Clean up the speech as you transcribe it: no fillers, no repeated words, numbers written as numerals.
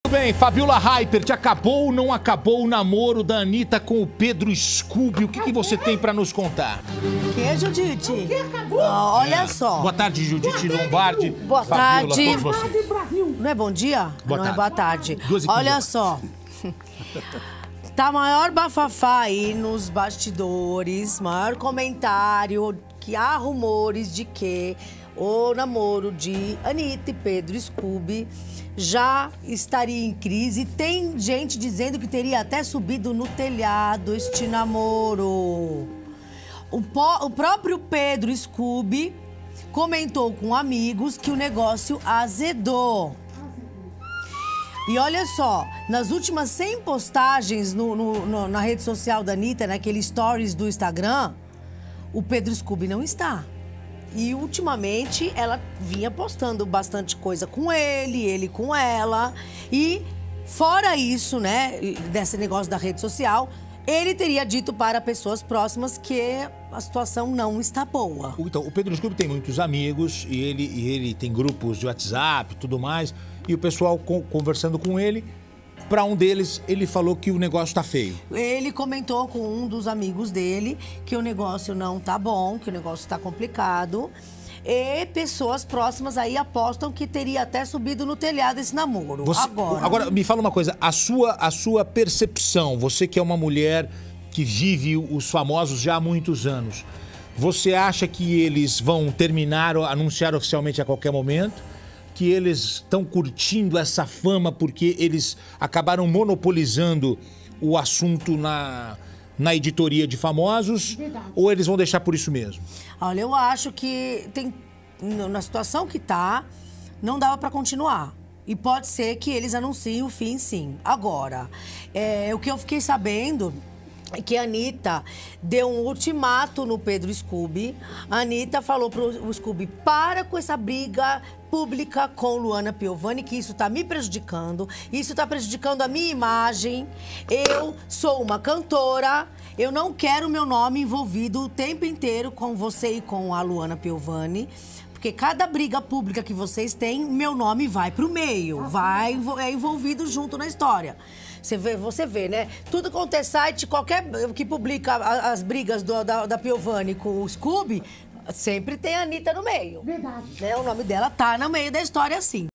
Muito bem, Fabiola Hypert, acabou ou não acabou o namoro da Anitta com o Pedro Scooby? O que você tem pra nos contar? Que, Judite? O que acabou? Olha só. Boa tarde, Judite Lombardi. Boa Fabiola, tarde. todos vocês. Não é bom dia? Boa não tarde. é boa tarde. 2h15. Olha só. Tá maior bafafá aí nos bastidores, maior comentário, que há rumores de que o namoro de Anitta e Pedro Scooby já estaria em crise. Tem gente dizendo que teria até subido no telhado este namoro. O próprio Pedro Scooby comentou com amigos que o negócio azedou. E olha só, nas últimas 100 postagens na rede social da Anitta, naquele stories do Instagram, o Pedro Scooby não está. E ultimamente ela vinha postando bastante coisa com ele com ela. E fora isso, né, desse negócio da rede social, ele teria dito para pessoas próximas que a situação não está boa. Então, o Pedro Scooby tem muitos amigos e ele tem grupos de WhatsApp e tudo mais. E o pessoal conversando com ele, para um deles, ele falou que o negócio tá feio. Ele comentou com um dos amigos dele que o negócio não tá bom, que o negócio tá complicado. E pessoas próximas aí apostam que teria até subido no telhado esse namoro. Agora, me fala uma coisa, a sua percepção, você que é uma mulher que vive os famosos já há muitos anos, você acha que eles vão terminar, anunciar oficialmente a qualquer momento? Que eles estão curtindo essa fama porque eles acabaram monopolizando o assunto na editoria de famosos? Verdade. Ou eles vão deixar por isso mesmo? Olha, eu acho que na situação que tá, não dava para continuar. E pode ser que eles anunciem o fim, sim. Agora, o que eu fiquei sabendo é que a Anitta deu um ultimato no Pedro Scooby. A Anitta falou pro Scooby, para com essa briga pública com Luana Piovani, que isso tá me prejudicando, isso tá prejudicando a minha imagem. Eu sou uma cantora, eu não quero meu nome envolvido o tempo inteiro com você e com a Luana Piovani. Porque cada briga pública que vocês têm, meu nome vai pro meio, é envolvido junto na história. Você vê, né? Tudo quanto é site, qualquer que publica as brigas da Piovani com o Scooby, sempre tem a Anitta no meio. Verdade. Né? O nome dela tá no meio da história, assim.